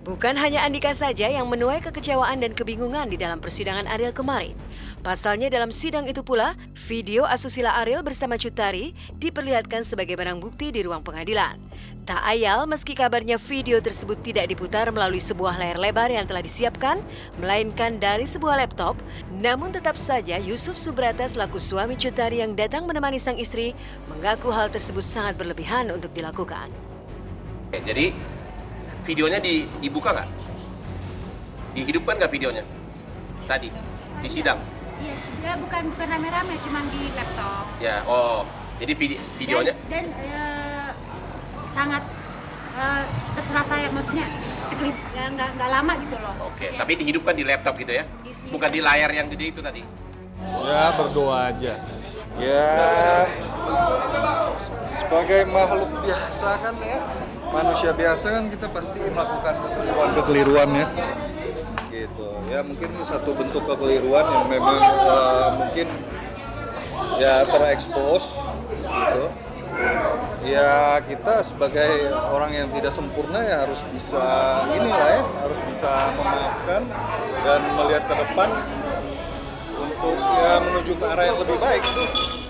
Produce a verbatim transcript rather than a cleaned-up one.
Bukan hanya Andika saja yang menuai kekecewaan dan kebingungan di dalam persidangan Ariel kemarin. Pasalnya dalam sidang itu pula, video asusila Ariel bersama Cut Tari diperlihatkan sebagai barang bukti di ruang pengadilan. Tak ayal meski kabarnya video tersebut tidak diputar melalui sebuah layar lebar yang telah disiapkan, melainkan dari sebuah laptop, namun tetap saja Yusuf Subrata selaku suami Cut Tari yang datang menemani sang istri mengaku hal tersebut sangat berlebihan untuk dilakukan. Jadi videonya di, dibuka nggak? Dihidupkan nggak videonya? Tadi, di sidang? Iya, yes, bukan bukan rame-rame, cuma di laptop. Ya, oh, jadi video, videonya? Dan, dan uh, sangat uh, terserah saya, maksudnya sekelip, nggak nggak lama gitu loh. Oke, okay, tapi dihidupkan di laptop gitu ya? Bukan di layar yang gede itu tadi? Ya, berdoa aja. Ya, sebagai makhluk biasa kan ya, manusia biasa kan kita pasti melakukan kekeliruan-kekeliruan ya, gitu. Ya mungkin satu bentuk kekeliruan yang memang uh, mungkin ya terekspos, gitu. Ya kita sebagai orang yang tidak sempurna ya harus bisa inilah ya, harus bisa memaafkan dan melihat ke depan untuk ya menuju ke arah yang lebih baik.